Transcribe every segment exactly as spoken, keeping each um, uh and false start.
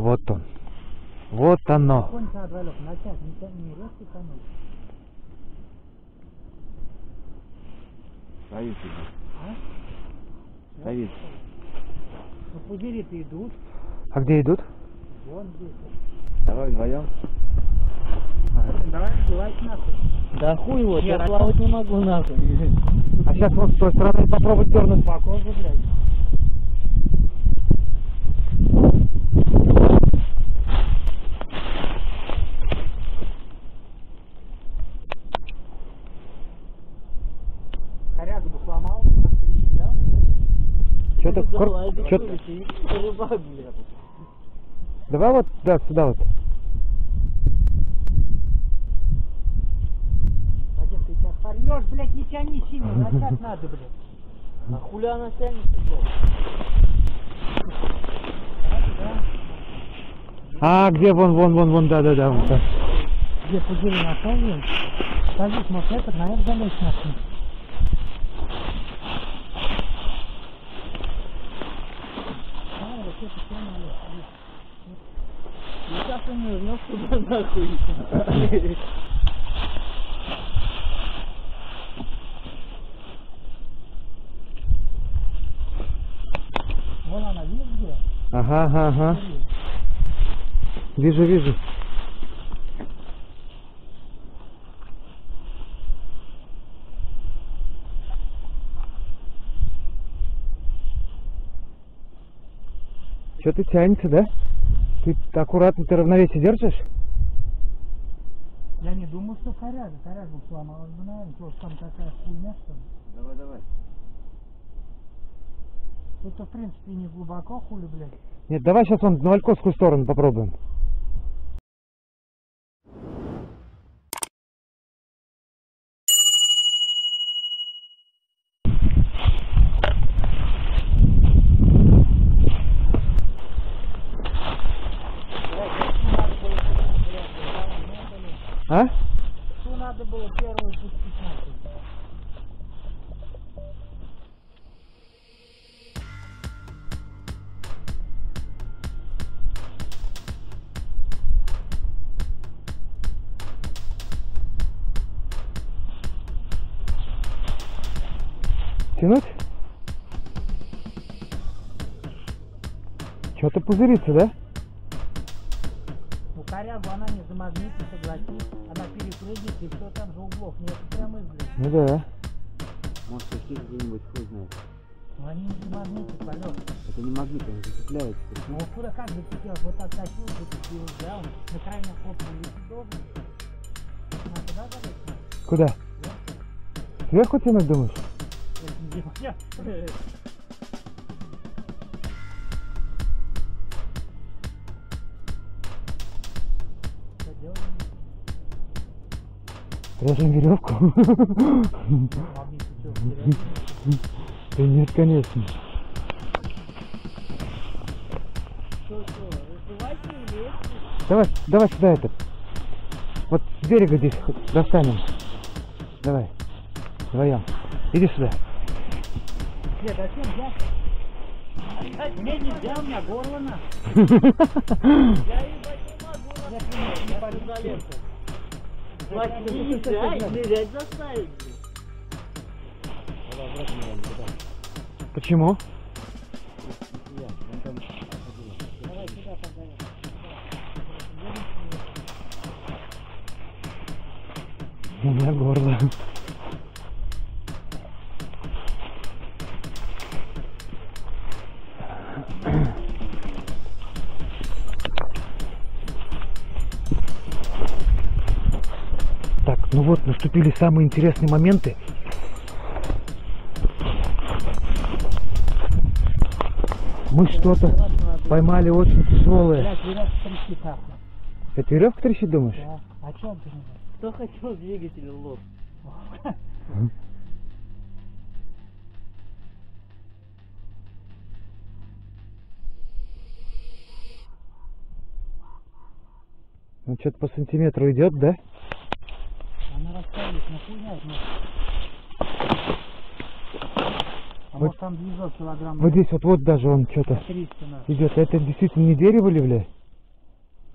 Вот он. Вот оно. Стоит тебе. А? Стоит. Ну пузыри-то идут. А где идут? Вон здесь. Давай вдвоем. Давай, давайте нахуй. Да хуй вот, я Нет, плавать не могу нахуй. А сейчас вот с той стороны попробовать дернуть. Паков же, блядь. Корягу бы сломал, там пересчитал. Что-то Давай, кор... Чё-то... рыбак, блядь. Давай вот, да, сюда вот. Вадим, ты сейчас порвешь, блядь, не тяни сильно, назад надо, блядь. А хуля она тянется, блядь? А, где вон, вон, вон, вон, да, да, да, вот так. Где пузыри нашел, блядь? Скажи, может, этот, наверное, залезть нахуй. Сейчас он вернёт туда нахуй. Вон она, видишь где? Ага, ага, ага. Вижу, вижу. Что ты тянется, да? Ты аккуратно, ты равновесие держишь? Я не думал, что коряга. Корягу сломалась бы, наверное, просто там такая хуйня, что ли. Давай, давай. Тут-то, в принципе, не глубоко, хули, блядь. Нет, давай сейчас вон на Вальковскую сторону попробуем. А? Что надо было первую пустить нахуй? Тянуть? Что-то пузырится, да? Ну, корягу она не замагнитит, согласись. Она перепрыгнет, и все там же углов нет, прямо изгрыз. Ну да. Может, какие где-нибудь, хуй знает. Ну, они не замагнитят, полет. Это не магнит, он зацепляется. Ну, вот куда как зацепилось? Вот так тащил, зацепил, да? Он на крайнем хлопку летит должен. Надо туда залезть? Куда? Сверху тянуть, думаешь? Это не дело. Что делаем? Режем веревку. Магнит, ты что, теряешь? Да нет, конечно. Что, что, разбивайте или Давай, давай сюда этот. Вот с берега здесь достанем. Давай. Вдвоем. Иди сюда. Нет, зачем взять? Мне нельзя, у меня горло на. я ебать не могу, Я не пойду за ленту. Хватит нельзя, нырять заставить. Почему? Давай сюда подай. У меня горло. Так, ну вот, наступили самые интересные моменты. Мы что-то поймали очень тяжелое. Блядь, веревка трещит нахуй. Это веревка трещит, думаешь? Да. А чё ты не Кто хотел двигатель лоб? Ну что-то по сантиметру идет, да? Она расставит, нахуя, может. А Вот- может там движок килограмм Вот здесь вот, вот даже он что-то триста на. идет. Это действительно не дерево ли, бля?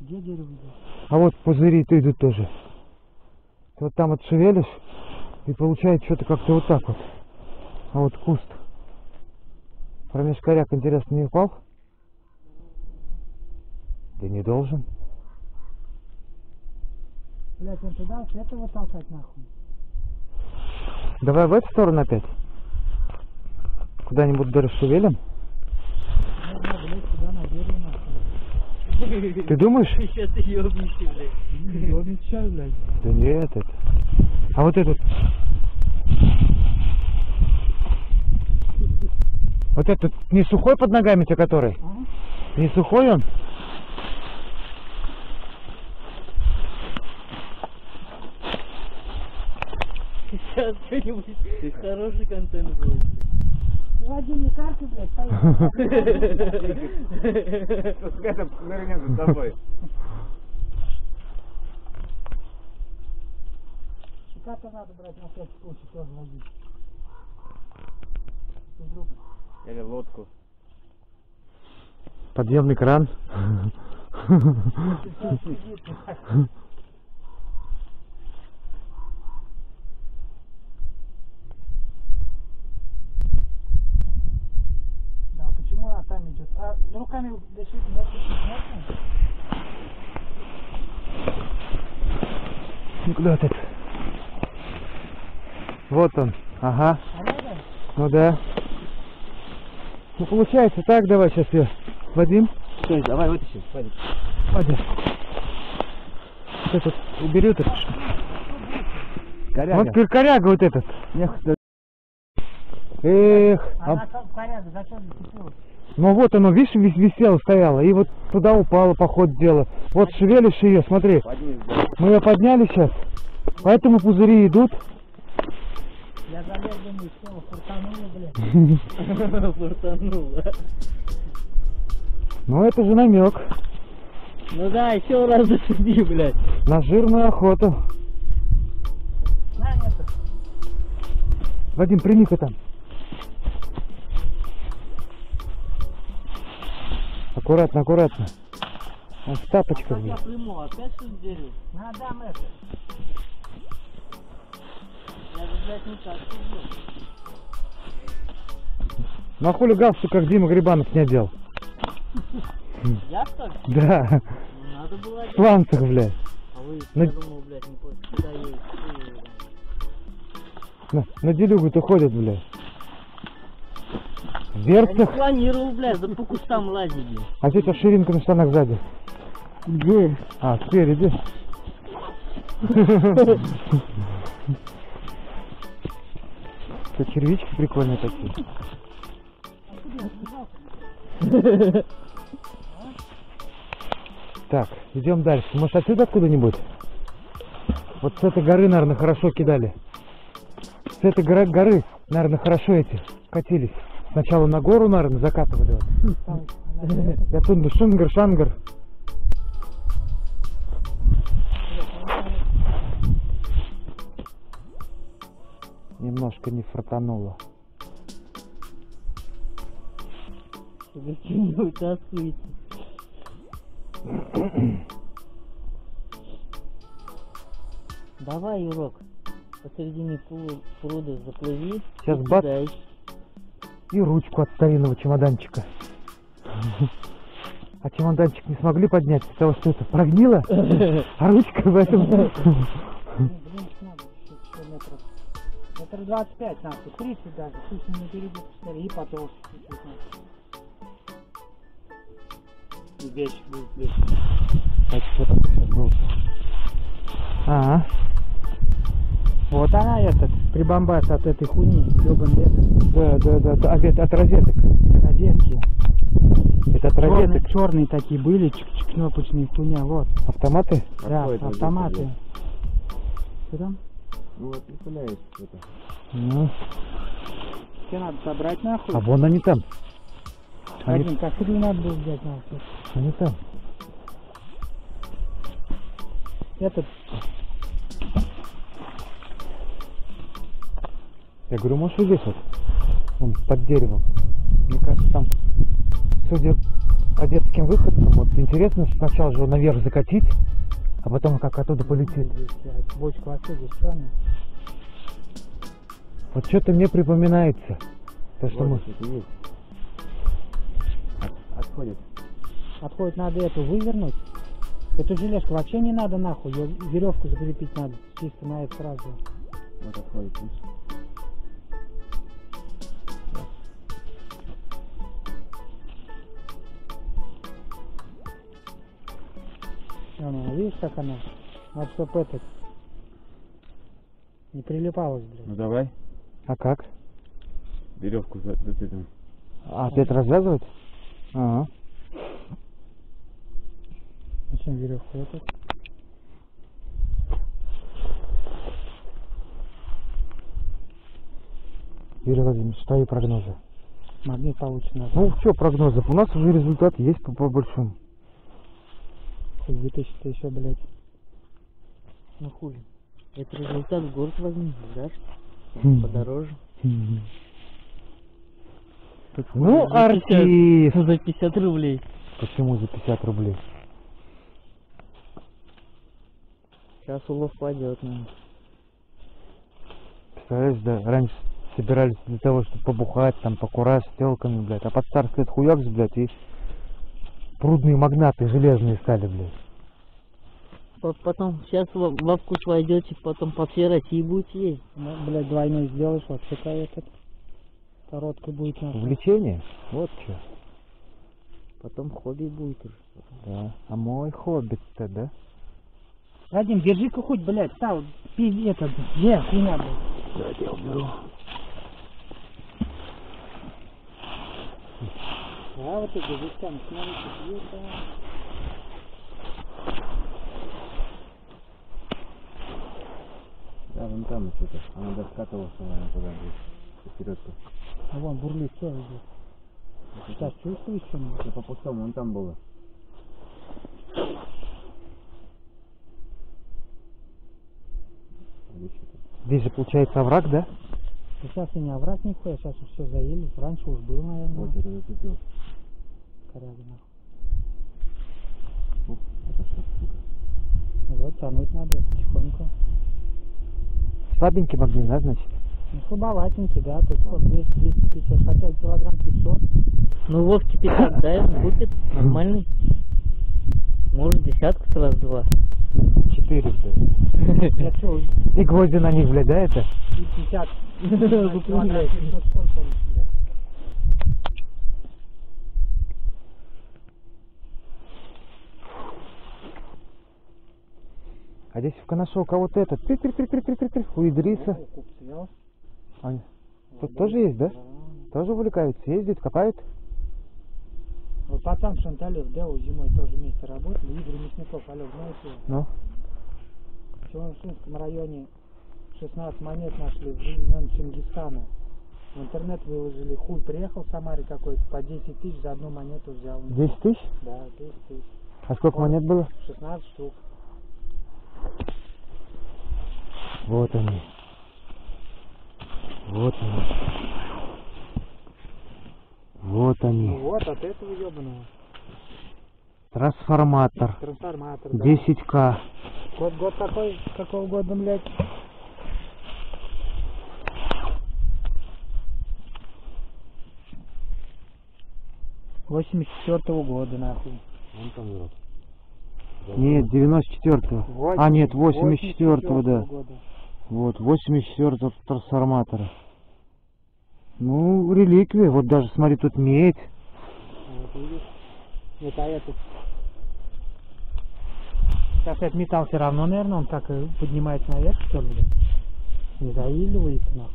Где дерево идет? А вот пузыри-то идут тоже. Ты вот там вот шевелишь, и получается что-то как-то вот так вот. А вот куст. Промеж коряк, интересно, не упал? Да не должен. Блять, он туда с этого толкать нахуй. Давай в эту сторону опять. Куда-нибудь дорасшевелим. Можно, блять, сюда на дерево нахуй. Ты думаешь? Сейчас ты ёбнешься, блядь. Ёбнет сейчас, блядь. Да нет, это. А вот этот. Вот этот не сухой под ногами тебе который? А? Не сухой он? Сейчас что-нибудь хороший контент будет, блядь. Вадим, не карты, блядь, стоит. Пускай там нырнет за тобой. Щека-то надо брать на всякий случай, тоже водить. Если вдруг... Или лодку. Подъемный кран. Да, почему она там идет? А руками дышит, да, можно? Ну куда ты? Вот он. Ага. А рядом? Ну да. Ну получается так, давай сейчас я. Вадим. Стой, давай вытащи. Вадик. Вадим. Этот убери этот. Коряга. Вот кор- коряга вот этот. Нехуй. Эх. а- Она как коряга, зачем зацепилась? Ну вот оно, видишь, вис- висело, стояло. И вот туда упало, по ходу дела. Вот шевелишь ее, смотри. Поднимись, да. Мы ее подняли сейчас. Поэтому пузыри идут. Я залез, думаю, все, фуртануло, блядь. Фуртануло. Ну это же намек Ну да, еще раз зацепи, блядь. на жирную охоту. На, это. Вадим, прими-ка там. Аккуратно, аккуратно. Он в тапочках. Как я блин. приму, опять что ли дерево? На, дам это. Я же, блядь, никак не сделал. Ну а хули галстук, как Дима Грибанов не одел? Я что ли? Да, Ну, надо было... в сланцах, блядь. А вы, На- я думал, блядь, не понял, куда едете? На, на делюгу-то ходят, блядь. В Я не берцах. планировал, блядь, да по кустам лазить, блядь. А здесь вот ширинка на штанах сзади. Где? А, спереди. Это червячки прикольные такие. Так, идем дальше. Может отсюда откуда-нибудь? Вот с этой горы, наверное, хорошо кидали. С этой горы, горы наверное, хорошо эти катились. Сначала на гору, наверное, закатывали. Вот. Я тут шунгар, шангар. Немножко не фартануло. Зачем-нибудь тоскуете? Давай, Юрок, посередине пру- пруда заплыви. Сейчас и бац. кидай. И ручку от старинного чемоданчика. А чемоданчик не смогли поднять из-за того, что это прогнило, а ручка в этом. Блин, надо еще метров. Метр двадцать пять надо, тридцать даже. Пусть не напереди посмотри, и потолще чуть-чуть надо. И вещь будет здесь. Так, что там сейчас был? Ага. Вот она этот, прибамбас от этой хуйни, ёбаный этот. Да, да, да, да. А это от розеток. Розетки. Это от Черные, розеток. черные такие были, чик-чик, кнопочные хуйня, вот. Автоматы? Да, Какой это автоматы. розетка, Что там? Ну вот представляешь, это. Ну. Тебе надо собрать нахуй. А вон они там. Они, Один, как тебе надо было взять нахуй? они там. Этот, Я говорю, может и здесь вот. Вон под деревом. Мне кажется, там, судя по детским выходкам. Вот интересно, сначала же его наверх закатить, а потом как оттуда полетит. Здесь, а бочка вообще здесь странная. Вот что-то мне припоминается. То, что мы... Вот, это есть. От- Отходит. Отходит, надо эту вывернуть. Эту железку вообще не надо нахуй, ее веревку закрепить надо. Чисто на это сразу. Вот отходит, видишь? Она, видишь, как она? Надо, чтоб этот не прилипалось, блядь. Ну давай. А как? Веревку за- зацепим. А опять развязывать? Ага. Зачем веревку эту? Юрий Владимирович, твои прогнозы. Магнит получен. Ну, что прогнозов? У нас уже результат есть по, по большому. Хоть вытащить еще, блядь. Ну хуй. Это результат в город возьми, да? Хм. Подороже. Хм. Тут Ну, за артист! пятьдесят, за пятьдесят рублей. Почему за пятьдесят рублей? Сейчас улов пойдет, наверное. Представляешь, да, раньше собирались для того, чтобы побухать, там, покурать с телками, блядь, а под старость лет хуякс, блядь, и прудные магнаты железные стали, блядь. По- Потом сейчас во, во вкус войдете, потом по всей России будете ездить. Ну, блядь, двойной сделаешь, вот такая этот. Короткой будет нахуй. Увлечение? Вот что. Потом хобби будет уже. Да. А мой хоббит-то, да? Вадим, держи-ка хоть, блядь, стал, пиздец, это, где хуйня, блядь. Давайте я уберу. А вот это, здесь там, смотрите, есть, Да, вон там что-то. Она даже скатывалась, наверное, туда будет. Вперед-то. а вон бурлит, все идет. Сейчас чувствуешь что-нибудь? Да по пустому, вон там было. Или что-то. Здесь же получается овраг, да? Сейчас и не овраг нихуя, сейчас уж все заели. Раньше уж был, наверное, Вот это зацепил. коряга нахуй. Оп, это что, сука. Ну вот, тянуть надо потихоньку. Слабенький магнит, да, значит? Ну, слабоватенький, да, тут сколько, двести двести пятьдесят, хотя килограмм пятьсот. Ну Вовке пятьсот дай, он купит. Нормальный. Может десятку раз два. Четыре, блядь. Я что, И гвозди на них, блядь, да, это? пятьдесят Выпрямляй. килограмм пятьсот, сколько он, блядь? А здесь в Коношока вот это. Ты-ты-ты-ты-ты-ты. У Идриса. Ну, купил. А, тут тоже есть, да? Тоже увлекаются, ездят, копают. Вот пацан Шанталев, Део зимой тоже вместе работали. Игорь Мясников, Олег, знаете его? Ну. В Челнушинском районе шестнадцать монет нашли времен Чингисхана. В интернет выложили, хуй приехал в Самаре какой-то, по десять тысяч за одну монету взял. десять тысяч? Да, десять тысяч. А сколько Он- монет было? шестнадцать штук. Вот они. Вот они. Вот Ну они. вот, от этого ебаного. Трансформатор. Трансформатор, да. десять ка. Год, год какой? Какого года, блядь? восемьдесят четвёртого года, нахуй. Вон там урод. Нет, девяносто четвёртого. А, нет, восемьдесят четвёртого, да. года. Вот, восемьдесят четвёртого трансформатора. Ну, реликвия. Вот даже, смотри, тут медь. Вот видишь? Это этот. Сейчас этот металл все равно, наверное, он так и поднимается наверх, что ли, блядь? Не заиливается, нахуй.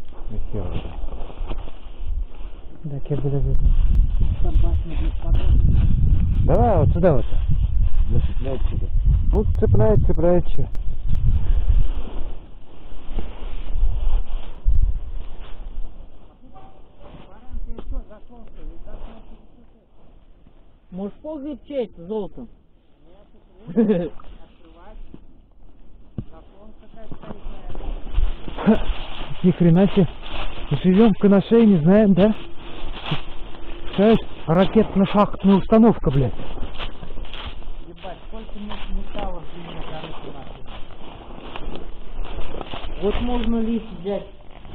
Да, я буду видно. Давай вот сюда вот. Зацепляет что-то. Ну, цепляет, цепляет, что. Может погреб чей-то золотом? Ни хрена себе. Живем в Коношее, не знаем, да? Представляешь? ракетно-шахтная установка, блядь. Ебать, сколько нет металла в земле, короче, нахуй. Вот можно лифт взять.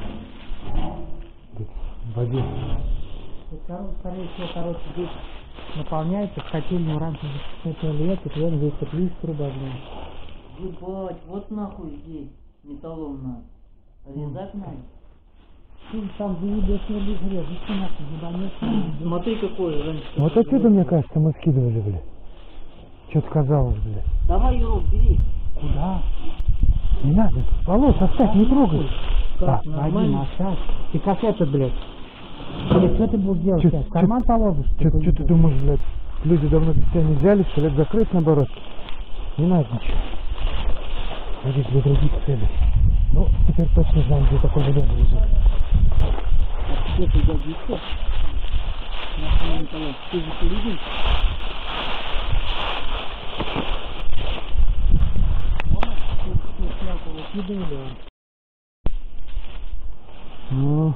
В воде. Короче, скорее всего, короче, здесь наполняется в котельную раньше это лет, и прям здесь вот лист труба, блин. Ебать, вот нахуй здесь металлом надо. Резать надо. Ты там заебешь на лист рез, и нахуй ебанешь. Смотри, какой раньше. Вот отсюда, мне кажется, мы скидывали, блядь. Что-то казалось, блядь. Давай его бери. Куда? Не надо. Волос, оставь, не трогай. Так, нормально. Вадим, оставь. Ты как это, блядь? Блядь, что ты будешь делать Чё- сейчас? В чё- карман положишь? Что ты думаешь, блядь? Люди давно без тебя не взяли, что ли, закрыть, наоборот? Не надо ничего. Иди для других целей. Ну, теперь точно знаем, где такой железо лежит. Где ты годишься? Нахуй металлом. Ты же видишь? Выкидывали. Ну...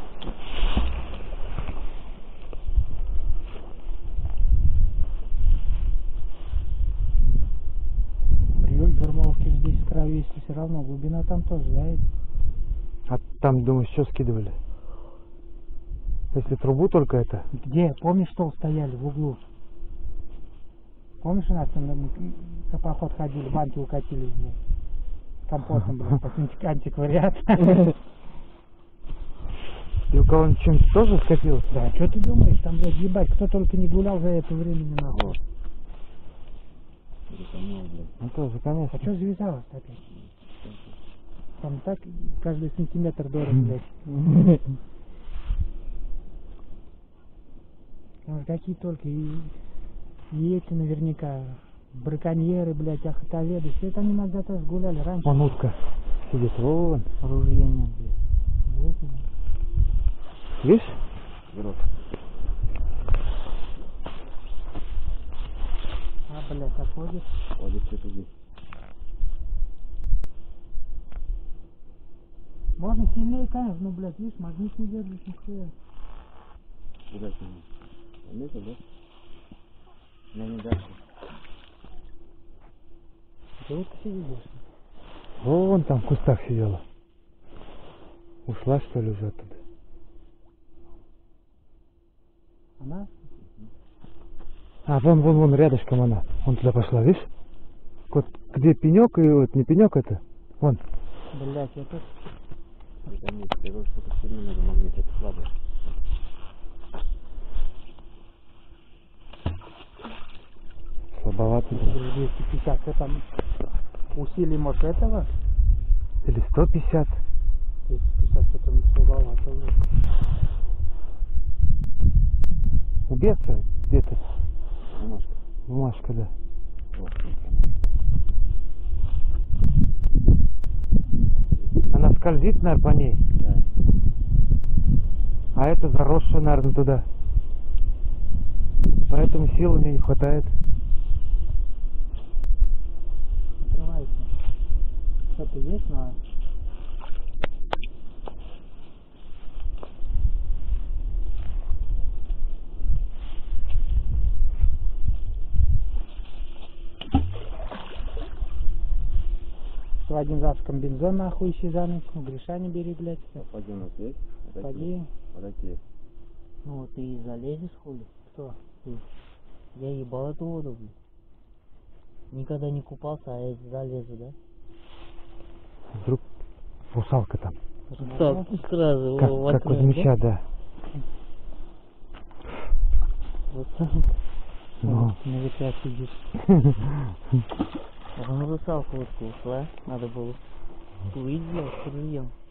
При Ермоловке здесь с краю, если все равно глубина там тоже, да? А там, думаешь, что скидывали? Если трубу только это? Где? Помнишь, что стояли в углу? Помнишь, у нас там мы на поход ходили, банки укатились, блядь? С компотом, блядь, по антиквариат. И у кого-нибудь чем-то тоже скопилось? Да, что ты думаешь, там, блядь, ебать, кто только не гулял за это время, нахуй. Ну тоже, конечно. А что завязалось опять? Там так каждый сантиметр дорог, блядь. Там какие только и, и эти наверняка браконьеры, блядь, охотоведы, все это они иногда тоже гуляли раньше. Вон утка сидит, вон. Ружья нет, блядь. Вот. Видишь? Гроб. А, блядь, отходит. Ходит что-то здесь. Можно сильнее, конечно, ну, блядь, видишь, магнит не держит, нихуя. Куда ты? Заметил, да? Я не дальше. Ты вот ты видишь. Вон там в кустах сидела. Ушла, что ли, уже оттуда? Она? А, вон, вон, вон, рядышком она. Вон туда пошла, видишь? Вот где пенек и вот не пенек это. Вон. Блядь, я тут... Это нет, я говорю, сколько сильно надо магнит, это слабо. Слабовато. двести пятьдесят, что там? Усилий, может, этого? Или сто пятьдесят. двести пятьдесят, что там слабовато, блядь. У беса где-то Бумажка. бумажка, да. Вот. Она скользит, наверное, по ней. Да. А это заросшая, наверное, туда. Поэтому сил у меня не хватает. Открывается. Что-то есть, но... Что один раз комбинзон нахуй ищи за ночь, ну греша не бери, блядь. Сапоги у нас есть? Вот такие. Пойди. Вот такие. Ну, ты и залезешь, хули? Кто? Ты. Я ебал эту воду, блядь. Никогда не купался, а я залезу, да? Вдруг русалка там. Так, сразу Как, в как окно, из мяча, да. Вот так. Ну. На ветрах сидит. А он русалку вот ушла, надо было увидеть, с ружьем.